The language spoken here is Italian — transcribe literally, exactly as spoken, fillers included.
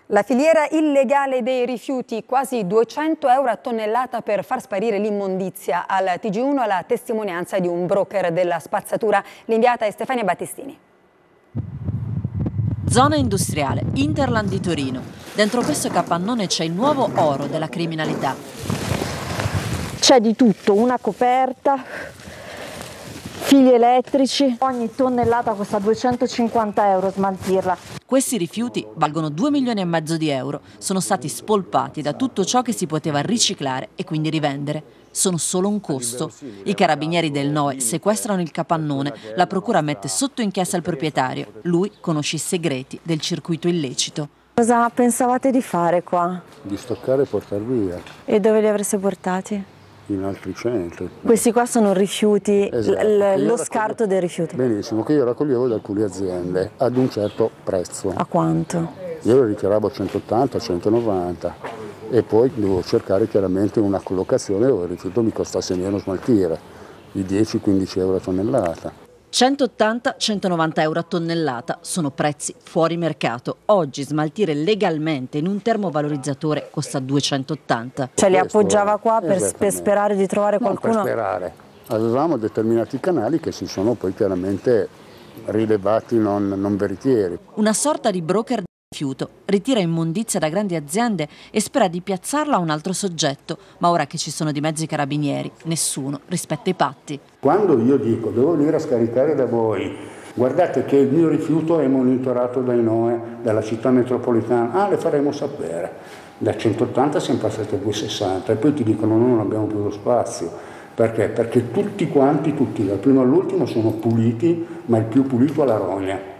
La filiera illegale dei rifiuti, quasi duecento euro a tonnellata per far sparire l'immondizia. Al T G uno la testimonianza di un broker della spazzatura. L'inviata è Stefania Battistini. Zona industriale, Interland di Torino. Dentro questo capannone c'è il nuovo oro della criminalità. C'è di tutto, una coperta, fili elettrici. Ogni tonnellata costa duecentocinquanta euro smaltirla. Questi rifiuti valgono due milioni e mezzo di euro. Sono stati spolpati da tutto ciò che si poteva riciclare e quindi rivendere. Sono solo un costo. I carabinieri del N O E sequestrano il capannone. La procura mette sotto inchiesta il proprietario. Lui conosce i segreti del circuito illecito. Cosa pensavate di fare qua? Di stoccare e portare via. E dove li avreste portati? In altri centri. Questi qua sono rifiuti, esatto, l- lo scarto dei rifiuti. Benissimo, che io raccoglievo da alcune aziende ad un certo prezzo. A quanto? Io lo ritiravo a centottanta, centonovanta e poi dovevo cercare chiaramente una collocazione dove il rifiuto mi costasse meno smaltire, di dieci quindici euro a tonnellata. centottanta centonovanta euro a tonnellata sono prezzi fuori mercato. Oggi smaltire legalmente in un termovalorizzatore costa duecentottanta. Cioè li appoggiava qua per, per sperare di trovare qualcuno? Non per sperare. Avevamo determinati canali che si sono poi chiaramente rilevati non, non veritieri. Una sorta di broker rifiuto, ritira immondizia da grandi aziende e spera di piazzarla a un altro soggetto, ma ora che ci sono di mezzo i carabinieri, nessuno rispetta i patti. Quando io dico devo venire a scaricare da voi, guardate che il mio rifiuto è monitorato dai N O E, dalla città metropolitana, ah le faremo sapere, da centottanta siamo passati a duecentosessanta e poi ti dicono no, non abbiamo più lo spazio. Perché? Perché tutti quanti, tutti dal primo all'ultimo sono puliti, ma il più pulito è la rogna.